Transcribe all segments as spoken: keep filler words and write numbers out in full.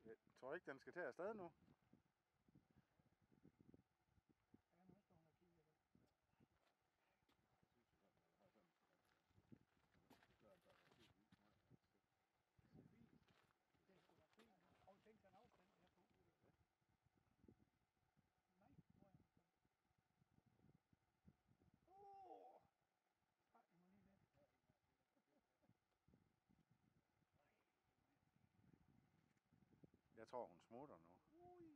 Jeg tror ikke, den skal tage afsted nu. Tænk sig en afstand her på. Nej, hvor er han så? Åh! Ej, jeg må lige lidt. Jeg tror, hun smutter nu. Ui,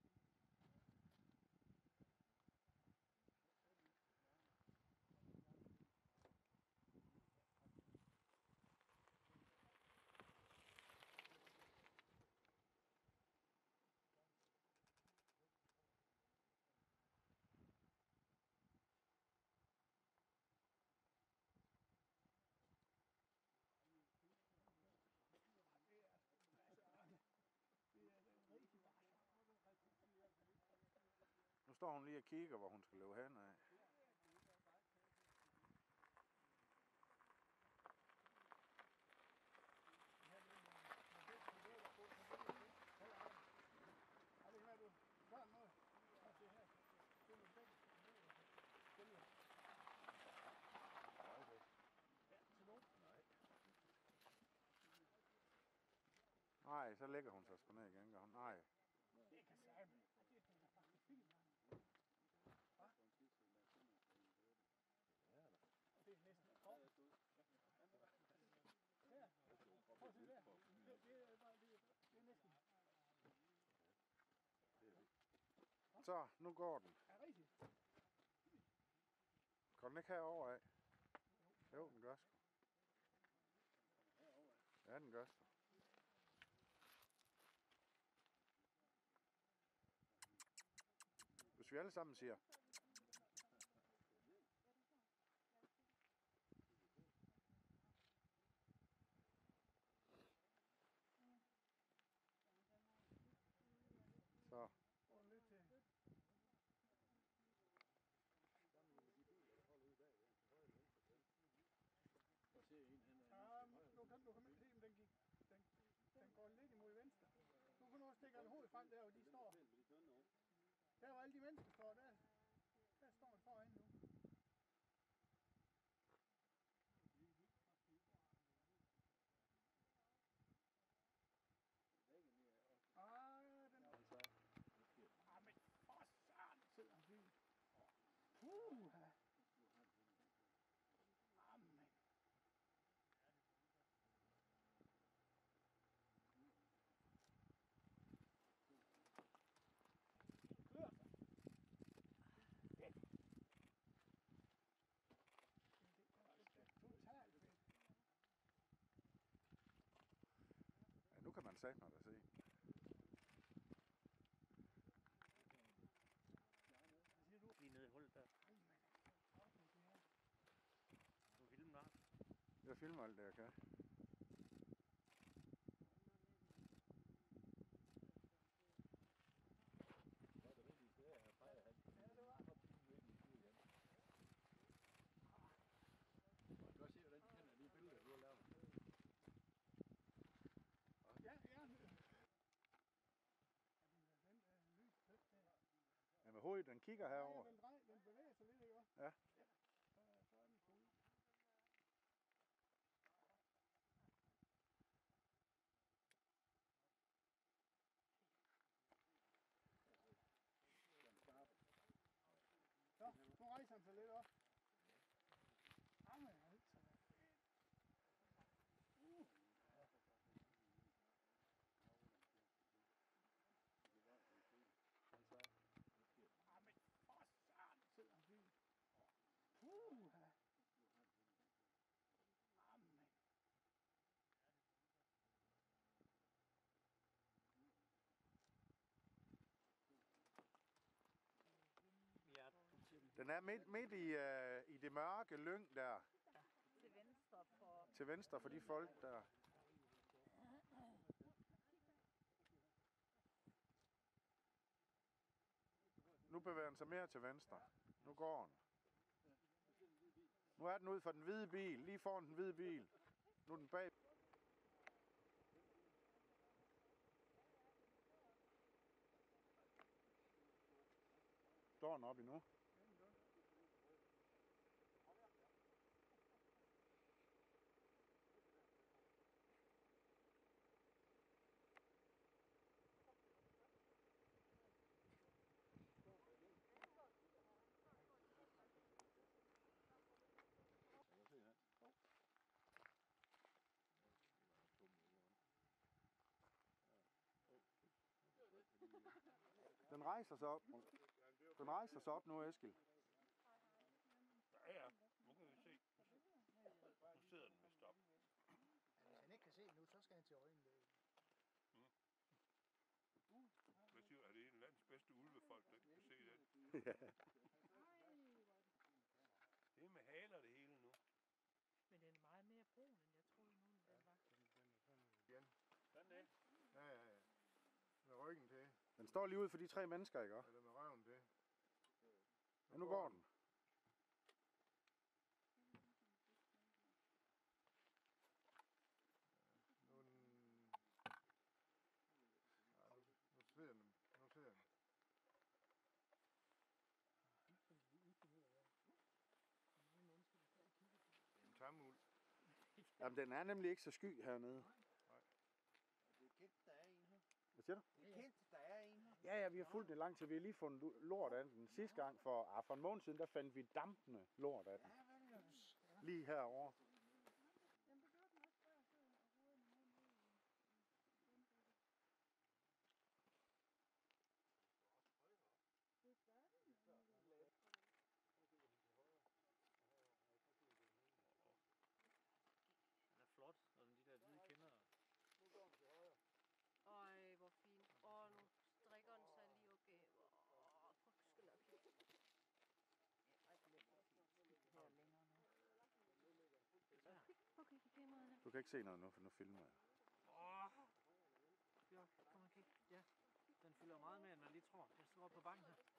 Nu står hun lige og kigger, hvor hun skal løbe hen af. Nej, så lægger hun sig sgu ned igen, gør hun. Nej. det kan sige, men det er faktisk fint. Hvad? Det er næsten et kort. Her. Prøv at se der. Det, det er bare det, det er næsten. Så, nu går den. Er det rigtigt? Går den ikke herover af? Jo, den gør sgu. Ja, den gør sgu. Hvis vi alle sammen siger. Så. Ja, nu kan du ikke se, om den gik. Den, den går lidt imod venstre. Nu kan du også stikke en hoved frem der, hvor de står. Der hvor alle de mennesker står, der, der står de foran nu. Ah, den er... Ah, men for søren sidder han fint. Puha. Amen. Klør sig. Det er totalt fedt. Ja, nu kan man sige mig da se. Lige nede i hullet der. Du filmer nok. Jeg filmer alt det, jeg kan. Du kan se, hvordan de kender de billeder, du har lavet. Ja, ja. Den er lys tæt der. Ja, med hovedet, den kigger herover. Ja, den, drej, den bevæger sig lidt, ikke også? Ja. Ja. Så, så er den cool. Så, nu rejser han sig lidt op. Jamen, altså. Uh. Jamen, for søren sidder han fint. Puha. Amen. Ja, Den er midt, midt i, uh, i det mørke lyng der. Til venstre for... Til venstre for de folk der. Nu bevæger den sig mere til venstre. Nu går den. Nu er den ud for den hvide bil. Lige foran den hvide bil. Nu er den bag. går den op endnu. Den rejser sig op. Den rejser sig op nu, Eskil. Ja, ja. Nu kan vi se. Nu sidder den vist op. Hvis han ikke kan se det nu, så skal han til øjenlæge. Mm. Hvad siger du? Er det en af landets bedste ulvefolk, der ikke kan se den? Ja. Det er med haler det hele nu. Men den er meget mere brun, end jeg troede nu, den var. Igen. Sådan det. Ja, ja, ja. Med ryggen til. Den står lige ud for de tre mennesker, ikke? Eller med røven til. Ja, nu går den. Nu, er den... ja, nu, nu sidder den. Nu sidder den. En tamuld. Jamen, den er nemlig ikke så sky hernede. Det er kendt, der er en her. Hvad siger du? Det er kendt, der er en her. Ja, ja, vi har fulgt det lang tid. Vi har lige fundet lort af den. Sidste gang, for, ah, for en måned siden, der fandt vi dampende lort af den. Lige herovre. Den er flot, og de der hvide kender. Øj, hvor fint. Åh, nu strikker den sig lige okay. Åh, for skyld op her. Her længere nu. Okay, i kameraet. Du kan ikke se noget nu, for nu filmer jeg. Åh! Ja, kom og kig. Ja, den fylder meget mere, end man lige tror. Jeg står på banken her.